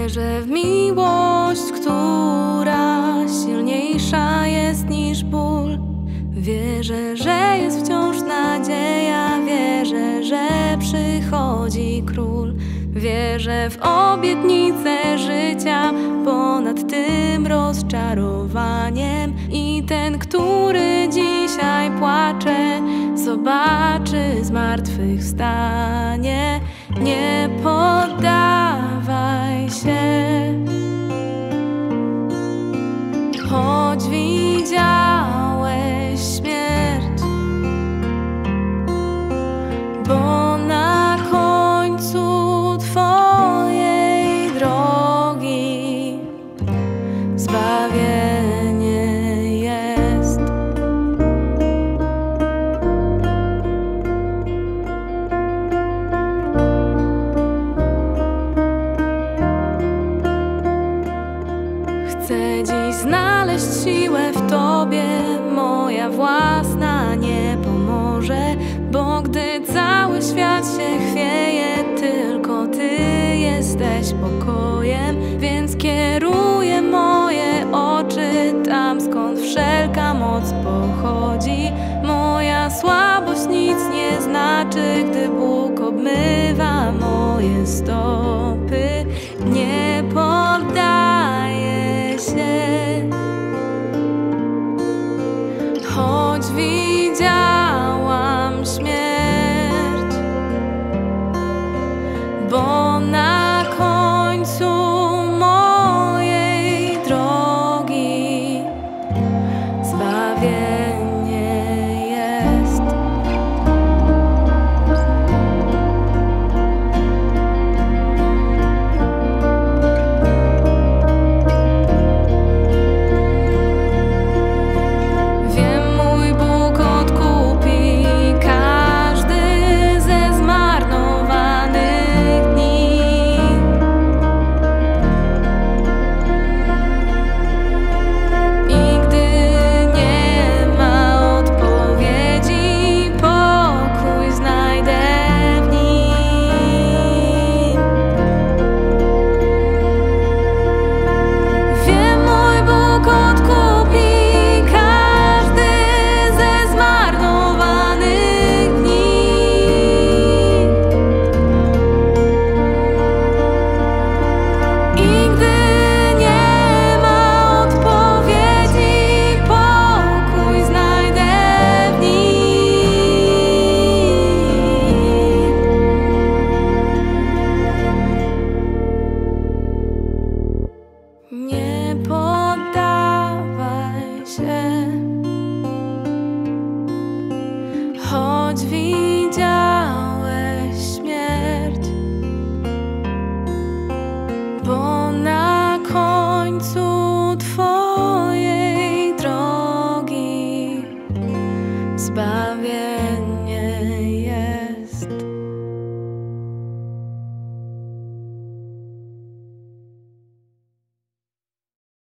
Wierzę w miłość, która silniejsza jest niż ból. Wierzę, że jest wciąż nadzieja. Wierzę, że przychodzi Król. Wierzę w obietnicę życia ponad tym rozczarowaniem. I ten, który dzisiaj płacze, zobaczy zmartwychwstanie. Nie poddawaj się, choć widziałeś śmierć, bo na końcu twojej drogi zbawienie jest. Chcę dziś znaleźć siłę w Tobie, moja własna nie pomoże, bo gdy cały świat się chwieje, tylko Ty jesteś pokojem. Więc kieruję moje oczy tam, skąd wszelka moc pochodzi. Moja słabość nic nie znaczy, gdy Bóg obmywa moje stoły.